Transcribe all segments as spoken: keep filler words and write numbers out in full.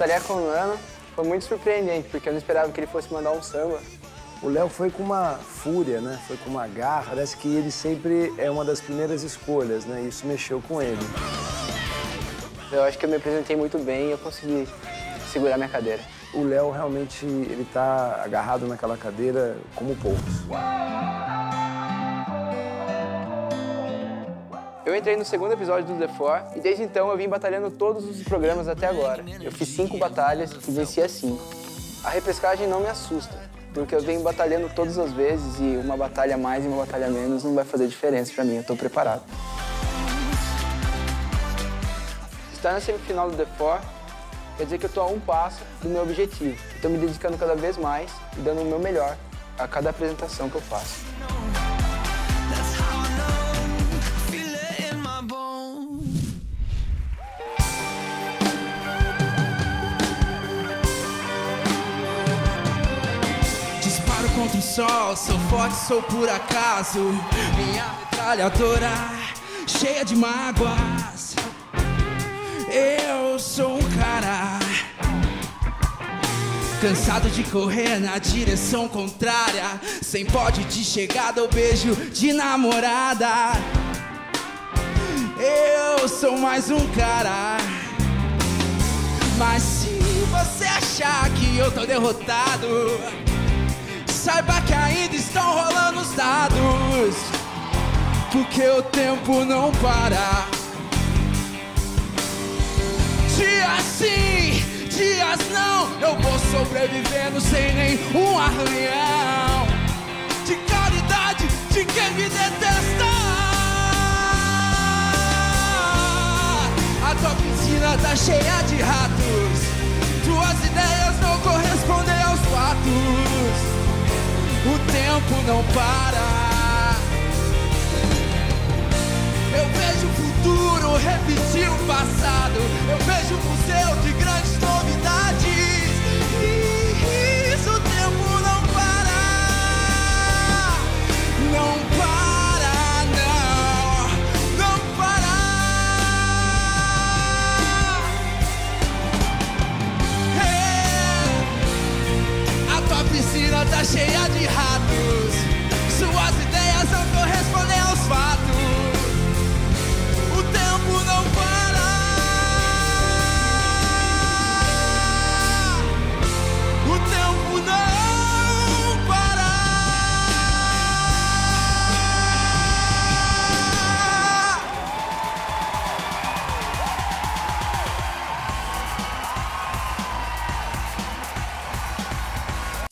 batalhar com o Nano foi muito surpreendente, porque eu não esperava que ele fosse mandar um samba. O Léo foi com uma fúria, né? Foi com uma garra. Parece que ele sempre é uma das primeiras escolhas, né? Isso mexeu com ele. Eu acho que eu me apresentei muito bem e eu consegui segurar minha cadeira. O Léo realmente, ele tá agarrado naquela cadeira como poucos. Eu entrei no segundo episódio do The Four e desde então eu vim batalhando todos os programas até agora. Eu fiz cinco batalhas e venci as cinco. A repescagem não me assusta, porque eu venho batalhando todas as vezes e uma batalha a mais e uma batalha a menos não vai fazer diferença pra mim, eu tô preparado. Estar na semifinal do The Four quer dizer que eu tô a um passo do meu objetivo. Estou me dedicando cada vez mais e dando o meu melhor a cada apresentação que eu faço. Contra o sol, sou forte, sou por acaso. Minha metralhadora cheia de mágoas. Eu sou um cara cansado de correr na direção contrária, sem pódio de chegada ou beijo de namorada. Eu sou mais um cara. Mas se você achar que eu tô derrotado, saiba que ainda estão rolando os dados, porque o tempo não para. Dias sim, dias não, eu vou sobrevivendo sem nenhum arranhão de caridade de quem me detesta. A tua piscina tá cheia de ratos, tuas ideias não correspondem aos fatos. O tempo não para. Eu vejo o futuro repetir o passado. Eu vejo um museu de grandes novidades. E isso, o tempo não para. Não para, não. Não para. É. A tua piscina tá cheia de ratos, suas ideias não correspondem aos fatos. O tempo não para. O tempo não para.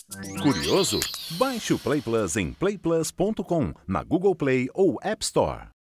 Curioso? Baixe o Play Plus em play plus ponto com, na Google Play ou App Store.